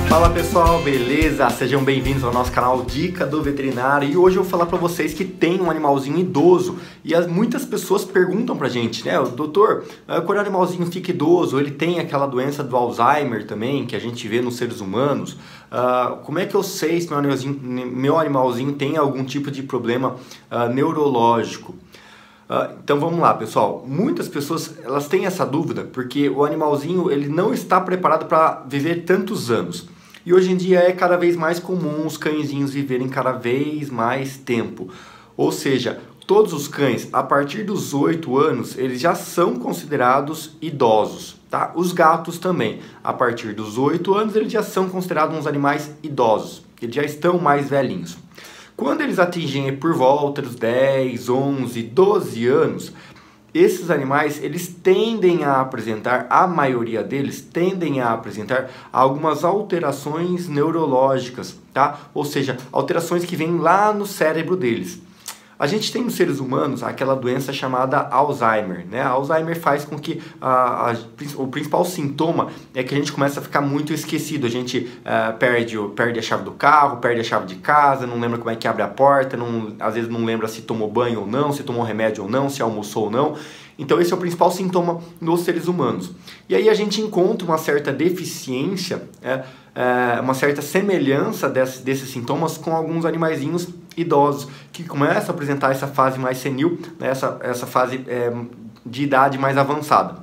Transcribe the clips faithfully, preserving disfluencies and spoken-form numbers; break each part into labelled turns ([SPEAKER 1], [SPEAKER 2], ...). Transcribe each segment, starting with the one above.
[SPEAKER 1] Fala pessoal, beleza? Sejam bem-vindos ao nosso canal Dica do Veterinário e hoje eu vou falar para vocês que tem um animalzinho idoso e as, muitas pessoas perguntam pra gente, né? Doutor, quando o animalzinho fica idoso, ele tem aquela doença do Alzheimer também, que a gente vê nos seres humanos, uh, como é que eu sei se meu animalzinho, meu animalzinho tem algum tipo de problema uh, neurológico? Uh, então vamos lá, pessoal. Muitas pessoas elas têm essa dúvida porque o animalzinho ele não está preparado para viver tantos anos. E hoje em dia é cada vez mais comum os cãezinhos viverem cada vez mais tempo. Ou seja, todos os cães a partir dos oito anos eles já são considerados idosos, tá? Os gatos também, a partir dos oito anos eles já são considerados uns animais idosos, eles já estão mais velhinhos. Quando eles atingem por volta dos dez, onze, doze anos, esses animais eles tendem a apresentar, a maioria deles tendem a apresentar algumas alterações neurológicas, tá? Ou seja, alterações que vêm lá no cérebro deles. A gente tem nos seres humanos aquela doença chamada Alzheimer, né? A Alzheimer faz com que a, a, o principal sintoma é que a gente começa a ficar muito esquecido. A gente uh, perde, perde a chave do carro, perde a chave de casa, não lembra como é que abre a porta, não, às vezes não lembra se tomou banho ou não, se tomou remédio ou não, se almoçou ou não. Então esse é o principal sintoma nos seres humanos. E aí a gente encontra uma certa deficiência, é, é, uma certa semelhança desse, desses sintomas com alguns animaizinhos idosos que começam a apresentar essa fase mais senil, né, essa, essa fase é, de idade mais avançada.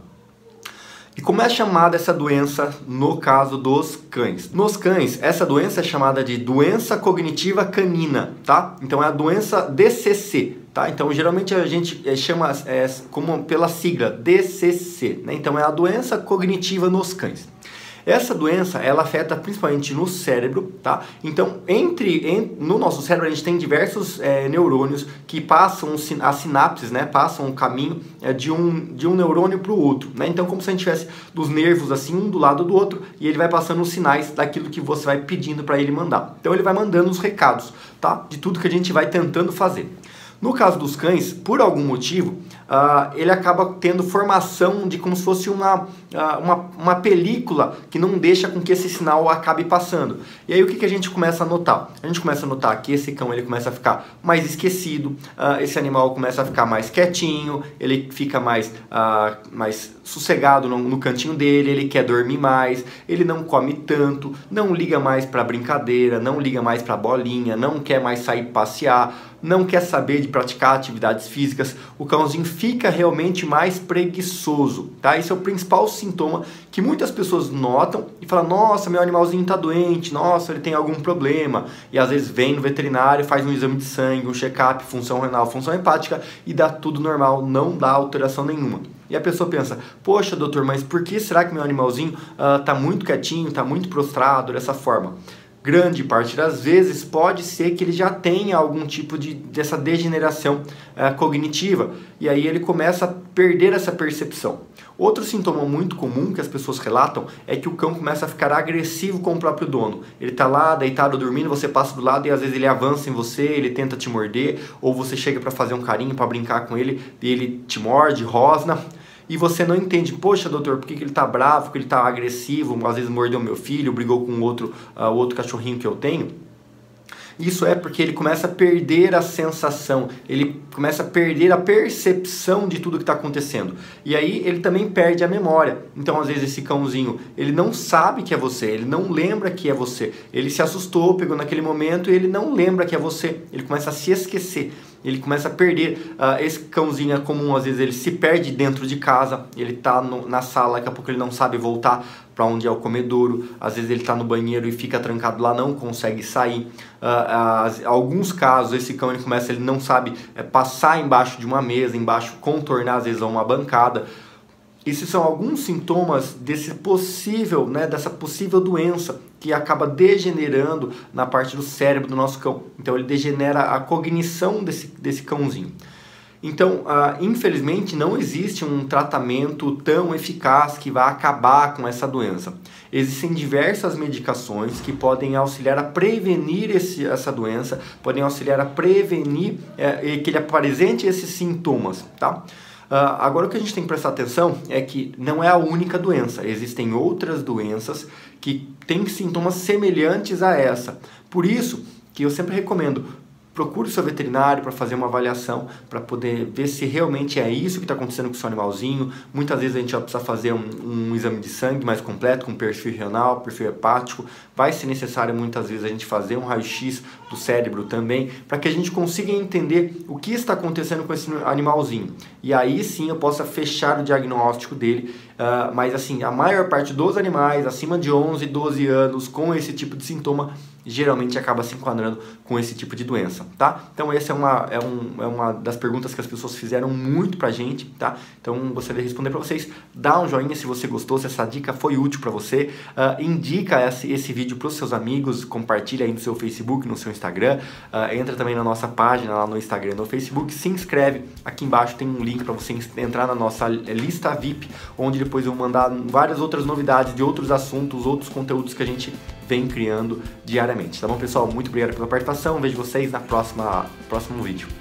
[SPEAKER 1] E como é chamada essa doença no caso dos cães? Nos cães, essa doença é chamada de doença cognitiva canina, tá? Então é a doença D C C, tá? Então geralmente a gente chama é, como pela sigla D C C, né? Então é a doença cognitiva nos cães. Essa doença, ela afeta principalmente no cérebro, tá? Então, entre, em, no nosso cérebro a gente tem diversos é, neurônios que passam as sinapses, né? Passam o caminho é, de, um, de um neurônio para o outro, né? Então, como se a gente tivesse dos nervos assim, um do lado do outro, e ele vai passando os sinais daquilo que você vai pedindo para ele mandar. Então, ele vai mandando os recados, tá? De tudo que a gente vai tentando fazer. No caso dos cães, por algum motivo, uh, ele acaba tendo formação de como se fosse uma, uh, uma, uma película que não deixa com que esse sinal acabe passando. E aí o que, que a gente começa a notar? A gente começa a notar que esse cão ele começa a ficar mais esquecido, uh, esse animal começa a ficar mais quietinho, ele fica mais, uh, mais sossegado no, no cantinho dele, ele quer dormir mais, ele não come tanto, não liga mais para brincadeira, não liga mais para bolinha, não quer mais sair passear, não quer saber de praticar atividades físicas, o cãozinho fica realmente mais preguiçoso, tá? Esse é o principal sintoma que muitas pessoas notam e falam, nossa, meu animalzinho tá doente, nossa, ele tem algum problema. E às vezes vem no veterinário, faz um exame de sangue, um check-up, função renal, função hepática e dá tudo normal, não dá alteração nenhuma. E a pessoa pensa, poxa doutor, mas por que será que meu animalzinho uh, tá muito quietinho, tá muito prostrado dessa forma? Grande parte das vezes pode ser que ele já tenha algum tipo de dessa degeneração uh, cognitiva e aí ele começa a perder essa percepção. Outro sintoma muito comum que as pessoas relatam é que o cão começa a ficar agressivo com o próprio dono. Ele está lá deitado dormindo, você passa do lado e às vezes ele avança em você, ele tenta te morder, ou você chega para fazer um carinho, para brincar com ele e ele te morde, rosna. E você não entende, poxa doutor, por que, que ele está bravo, por que ele está agressivo, às vezes mordeu meu filho, brigou com outro, uh, outro cachorrinho que eu tenho. Isso é porque ele começa a perder a sensação, ele começa a perder a percepção de tudo que está acontecendo. E aí ele também perde a memória. Então às vezes esse cãozinho, ele não sabe que é você, ele não lembra que é você. Ele se assustou, pegou naquele momento e ele não lembra que é você. Ele começa a se esquecer. Ele começa a perder, uh, esse cãozinho é comum, às vezes ele se perde dentro de casa, ele está na sala, daqui a pouco ele não sabe voltar para onde é o comedouro, às vezes ele está no banheiro e fica trancado lá, não consegue sair. Uh, uh, alguns casos, esse cão ele começa, ele não sabe é, passar embaixo de uma mesa, embaixo, contornar às vezes uma bancada. Esses são alguns sintomas desse possível, né, dessa possível doença que acaba degenerando na parte do cérebro do nosso cão. Então ele degenera a cognição desse, desse cãozinho. Então, ah, infelizmente, não existe um tratamento tão eficaz que vá acabar com essa doença. Existem diversas medicações que podem auxiliar a prevenir esse, essa doença, podem auxiliar a prevenir é, que ele apresente esses sintomas, tá? Uh, agora o que a gente tem que prestar atenção é que não é a única doença, existem outras doenças que tem sintomas semelhantes a essa. Por isso que eu sempre recomendo, procure o seu veterinário para fazer uma avaliação, para poder ver se realmente é isso que está acontecendo com o seu animalzinho. Muitas vezes a gente vai precisar fazer um, um exame de sangue mais completo, com perfil renal, perfil hepático. Vai ser necessário muitas vezes a gente fazer um raio-x do cérebro também, para que a gente consiga entender o que está acontecendo com esse animalzinho. E aí sim eu possa fechar o diagnóstico dele. Uh, mas assim, a maior parte dos animais acima de onze, doze anos com esse tipo de sintoma geralmente acaba se enquadrando com esse tipo de doença, tá? Então essa é uma, é, um, é uma das perguntas que as pessoas fizeram muito pra gente, tá? Então gostaria de responder pra vocês. Dá um joinha se você gostou, se essa dica foi útil pra você. Uh, indica esse, esse vídeo pros seus amigos, compartilha aí no seu Facebook, no seu Instagram. Uh, entra também na nossa página lá no Instagram e no Facebook. Se inscreve, aqui embaixo tem um link pra você entrar na nossa lista V I P, onde depois eu vou mandar várias outras novidades de outros assuntos, outros conteúdos que a gente vem criando diariamente. Tá bom, pessoal? Muito obrigado pela participação. Vejo vocês na próxima próximo vídeo.